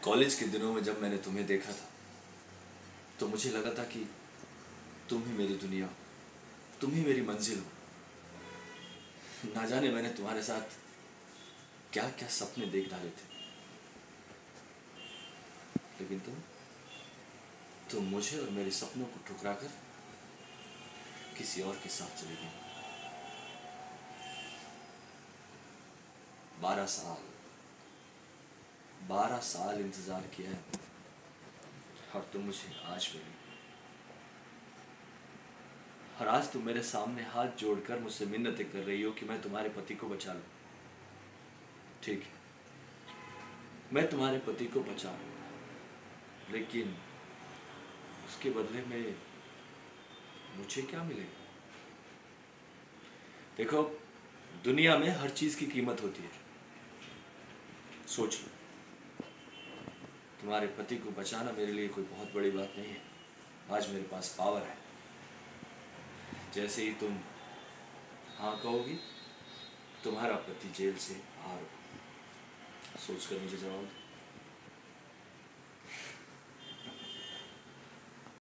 College के दिनों में जब मैंने तुम्हें देखा था तो मुझे लगा था कि तुम ही मेरी दुनिया हो, तुम ही मेरी मंजिल हो। ना जाने मैंने तुम्हारे साथ क्या क्या सपने देख डाले थे, लेकिन तुम मुझे और मेरे सपनों को ठुकरा कर किसी और के साथ चली गई। 12 साल इंतजार किया है और तुम मुझे आज मिली, और आज तुम मेरे सामने हाथ जोड़कर मुझसे मिन्नतें कर रही हो कि मैं तुम्हारे पति को बचा लूं। ठीक है, मैं तुम्हारे पति को बचा लूं, लेकिन उसके बदले में मुझे क्या मिलेगा? देखो, दुनिया में हर चीज की कीमत होती है। सोच लो, तुम्हारे पति को बचाना मेरे लिए कोई बहुत बड़ी बात नहीं है। आज मेरे पास पावर है, जैसे ही तुम हाँ कहोगी तुम्हारा पति जेल से बाहर होगा। सोचकर मुझे जवाब दो।